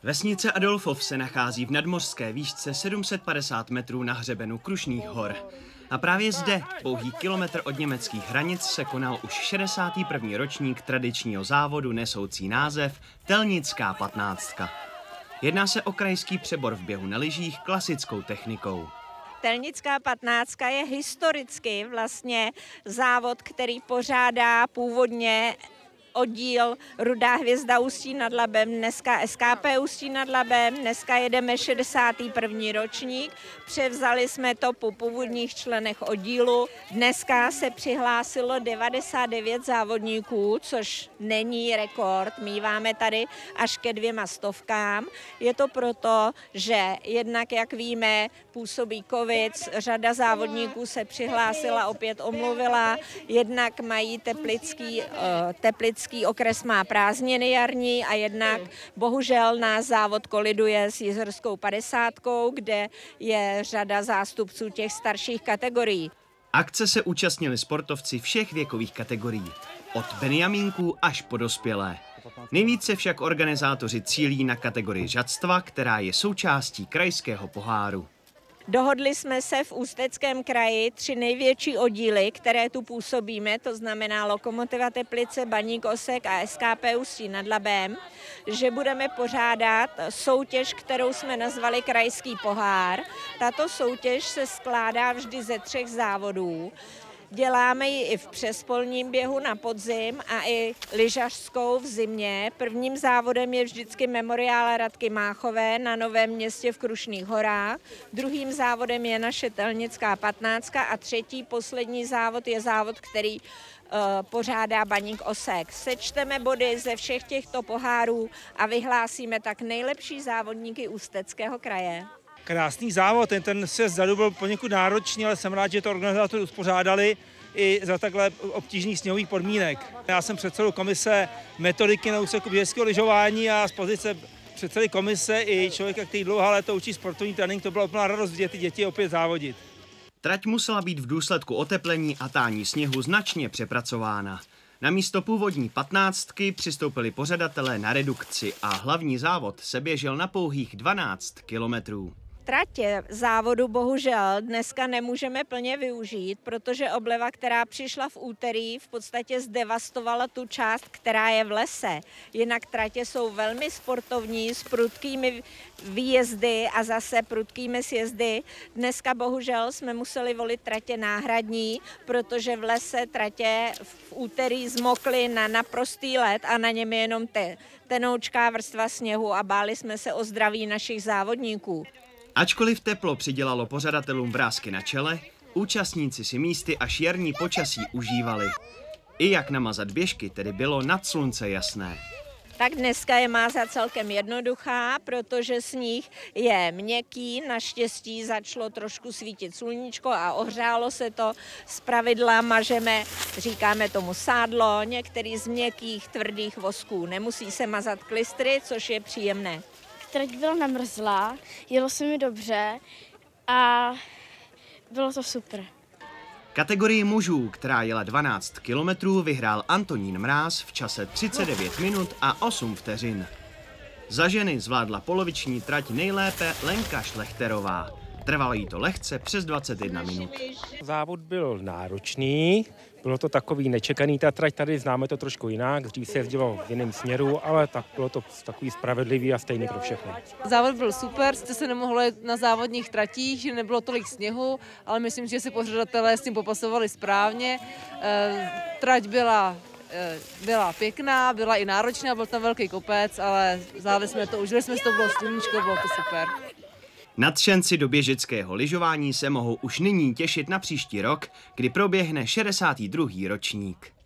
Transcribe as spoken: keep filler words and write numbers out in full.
Vesnice Adolfov se nachází v nadmořské výšce sedm set padesát metrů na hřebenu Krušných hor. A právě zde, pouhý kilometr od německých hranic, se konal už šedesátý první ročník tradičního závodu nesoucí název Telnická patnáctka. Jedná se o krajský přebor v běhu na lyžích klasickou technikou. Telnická patnáctka je historicky vlastně závod, který pořádá původně oddíl Rudá hvězda Ústí nad Labem, dneska S K P Ústí nad Labem, dneska jedeme šedesátý první ročník, převzali jsme to po původních členech oddílu. Dneska se přihlásilo devadesát devět závodníků, což není rekord, míváme tady až ke dvěma stovkám. Je to proto, že jednak, jak víme, působí covid, řada závodníků se přihlásila, opět omluvila, jednak mají teplický, teplický okres má prázdniny jarní a jednak bohužel náš závod koliduje s Jizerskou padesátkou, kde je řada zástupců těch starších kategorií. Akce se účastnili sportovci všech věkových kategorií, od benjamínků až po dospělé. Nejvíce však organizátoři cílí na kategorii žadstva, která je součástí krajského poháru. Dohodli jsme se v Ústeckém kraji tři největší oddíly, které tu působíme, to znamená Lokomotiva Teplice, Baník Osek a S K P Ústí nad Labem, že budeme pořádat soutěž, kterou jsme nazvali Krajský pohár. Tato soutěž se skládá vždy ze třech závodů. Děláme ji i v přespolním běhu na podzim a i lyžařskou v zimě. Prvním závodem je vždycky memoriál Radky Máchové na Novém Městě v Krušných horách. Druhým závodem je naše Telnická patnáctka a třetí, poslední závod je závod, který uh, pořádá Baník Osek. Sečteme body ze všech těchto pohárů a vyhlásíme tak nejlepší závodníky Ústeckého kraje. Krásný závod, ten, ten se zadu byl poněkud náročný, ale jsem rád, že to organizátoři uspořádali i za takhle obtížných sněhových podmínek. Já jsem předsedou komise metodiky na úseku běžeckého lyžování a z pozice předsedy komise i člověka, který dlouhá léta učí sportovní trénink, to byla úplná radost vidět ty děti opět závodit. Trať musela být v důsledku oteplení a tání sněhu značně přepracována. Na místo původní patnáctky přistoupili pořadatelé na redukci a hlavní závod se běžel na pouhých dvanáct kilometrů. Tratě závodu bohužel dneska nemůžeme plně využít, protože obleva, která přišla v úterý, v podstatě zdevastovala tu část, která je v lese. Jinak tratě jsou velmi sportovní, s prudkými výjezdy a zase prudkými sjezdy. Dneska bohužel jsme museli volit tratě náhradní, protože v lese tratě v úterý zmokly na naprostý led a na něm je jenom te, tenoučká vrstva sněhu a báli jsme se o zdraví našich závodníků. Ačkoliv teplo přidělalo pořadatelům vrásky na čele, účastníci si místy až jarní počasí užívali. I jak namazat běžky tedy bylo nad slunce jasné. Tak dneska je mázat celkem jednoduchá, protože sníh je měkký, naštěstí začalo trošku svítit sluníčko a ohřálo se to. Zpravidla mažeme, říkáme tomu sádlo, některý z měkkých tvrdých vosků. Nemusí se mazat klistry, což je příjemné. Trať byla namrzlá, jelo se mi dobře a bylo to super. Kategorii mužů, která jela dvanáct kilometrů, vyhrál Antonín Mráz v čase třicet devět minut a osm vteřin. Za ženy zvládla poloviční trať nejlépe Lenka Šlechterová. Trvalo jí to lehce přes dvacet jedna minut. Závod byl náročný, bylo to takový nečekaný, ta trať tady známe to trošku jinak, dřív se jezdilo v jiném směru, ale tak bylo to takový spravedlivý a stejný pro všechny. Závod byl super, jste se nemohli jet na závodních tratích, že nebylo tolik sněhu, ale myslím, že si pořadatelé s tím popasovali správně. Trať byla, byla pěkná, byla i náročná, byl tam velký kopec, ale zvládli jsme to, užili jsme si to, bylo sluníčko, bylo to super. Nadšenci do běžeckého lyžování se mohou už nyní těšit na příští rok, kdy proběhne šedesátý druhý ročník.